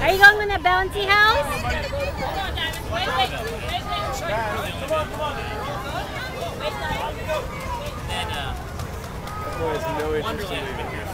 Are you going in the bouncy house? That boy has no interest in leaving.